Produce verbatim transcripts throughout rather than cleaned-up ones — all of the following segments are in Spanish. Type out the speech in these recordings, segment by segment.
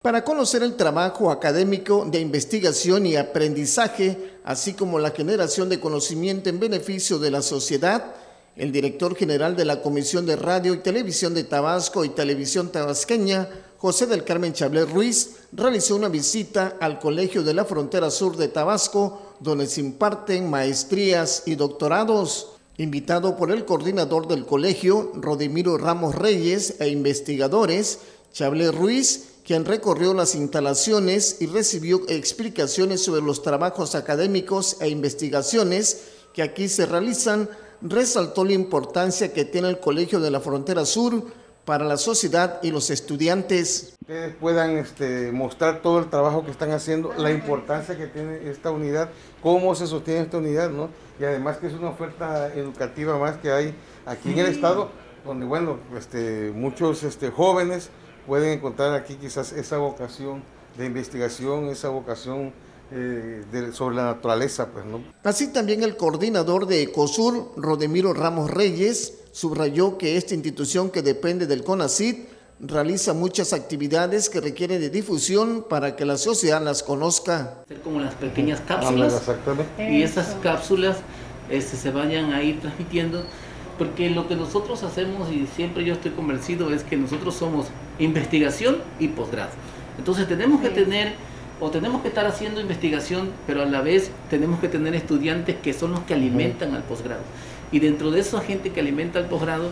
Para conocer el trabajo académico de investigación y aprendizaje, así como la generación de conocimiento en beneficio de la sociedad, el director general de la Comisión de Radio y Televisión de Tabasco y Televisión Tabasqueña, José del Carmen Chablé Ruiz, realizó una visita al Colegio de la Frontera Sur de Tabasco, donde se imparten maestrías y doctorados. Invitado por el coordinador del colegio, Rodimiro Ramos Reyes, e investigadores, Chablé Ruiz, quien recorrió las instalaciones y recibió explicaciones sobre los trabajos académicos e investigaciones que aquí se realizan, resaltó la importancia que tiene el Colegio de la Frontera Sur para la sociedad y los estudiantes. Ustedes puedan este, mostrar todo el trabajo que están haciendo, la importancia que tiene esta unidad, cómo se sostiene esta unidad, ¿no? Y además que es una oferta educativa más que hay aquí en el estado, donde bueno, este, muchos este, jóvenes pueden encontrar aquí quizás esa vocación de investigación, esa vocación eh, de, sobre la naturaleza, pues, ¿no? Así también el coordinador de Ecosur, Rodimiro Ramos Reyes, subrayó que esta institución, que depende del CONACYT, realiza muchas actividades que requieren de difusión para que la sociedad las conozca. Como las pequeñas cápsulas, exactamente, y esas cápsulas este, se vayan a ir transmitiendo, porque lo que nosotros hacemos, y siempre yo estoy convencido, es que nosotros somos investigación y posgrado. Entonces tenemos que tener, o tenemos que estar haciendo investigación, pero a la vez tenemos que tener estudiantes que son los que alimentan al posgrado. Y dentro de esa gente que alimenta al posgrado,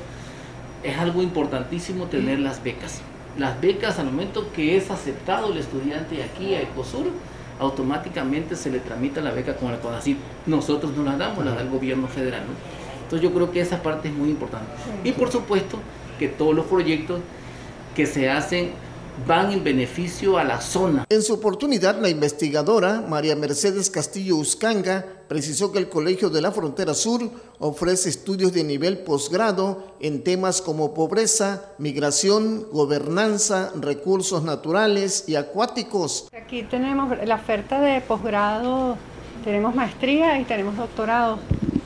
es algo importantísimo tener las becas. Las becas, al momento que es aceptado el estudiante aquí a Ecosur, automáticamente se le tramita la beca con el CONACYT. Nosotros no la damos, la da el gobierno federal, ¿no? Entonces yo creo que esa parte es muy importante. Y por supuesto que todos los proyectos que se hacen van en beneficio a la zona. En su oportunidad, la investigadora María Mercedes Castillo Uscanga precisó que el Colegio de la Frontera Sur ofrece estudios de nivel posgrado en temas como pobreza, migración, gobernanza, recursos naturales y acuáticos. Aquí tenemos la oferta de posgrado, tenemos maestría y tenemos doctorado.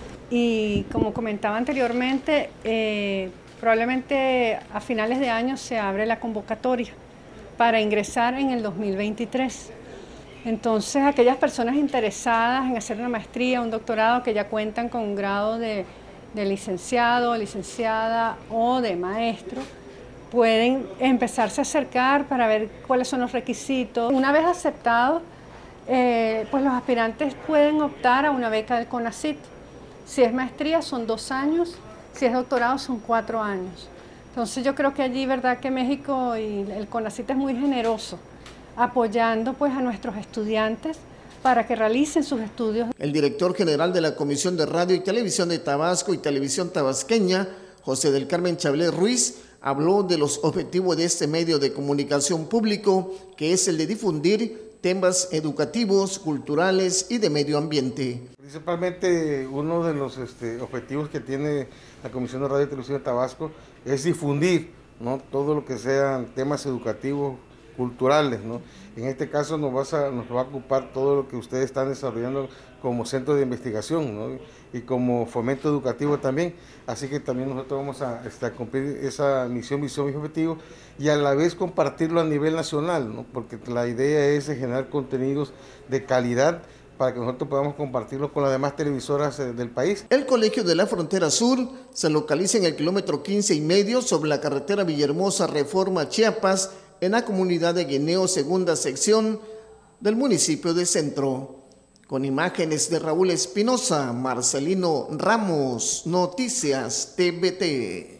Y como comentaba anteriormente, eh, probablemente a finales de año se abre la convocatoria para ingresar en el dos mil veintitrés. Entonces, aquellas personas interesadas en hacer una maestría, un doctorado, que ya cuentan con un grado de, de licenciado, licenciada o de maestro, pueden empezarse a acercar para ver cuáles son los requisitos. Una vez aceptados, eh, pues los aspirantes pueden optar a una beca del CONACYT. Si es maestría son dos años, si es doctorado son cuatro años. Entonces yo creo que allí, verdad que México y el CONACYT es muy generoso, apoyando pues a nuestros estudiantes para que realicen sus estudios. El director general de la Comisión de Radio y Televisión de Tabasco y Televisión Tabasqueña, José del Carmen Chablé Ruiz, habló de los objetivos de este medio de comunicación público, que es el de difundir temas educativos, culturales y de medio ambiente. Principalmente uno de los este, objetivos que tiene la Comisión de Radio y Televisión de Tabasco es difundir, ¿no?, todo lo que sean temas educativos, culturales, ¿no? En este caso nos, vas a, nos va a ocupar todo lo que ustedes están desarrollando como centro de investigación, ¿no?, y como fomento educativo también. Así que también nosotros vamos a, este, a cumplir esa misión, visión y objetivo, y a la vez compartirlo a nivel nacional, ¿no?, porque la idea es generar contenidos de calidad para que nosotros podamos compartirlo con las demás televisoras del país. El Colegio de la Frontera Sur se localiza en el kilómetro quince y medio sobre la carretera Villahermosa Reforma Chiapas, en la comunidad de Guineo, segunda sección del municipio de Centro. Con imágenes de Raúl Espinosa, Marcelino Ramos, Noticias T V T.